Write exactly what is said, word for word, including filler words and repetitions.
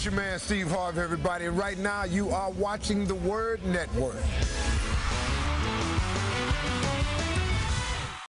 your man Steve Harve, everybody. And right now you are watching the Word Network.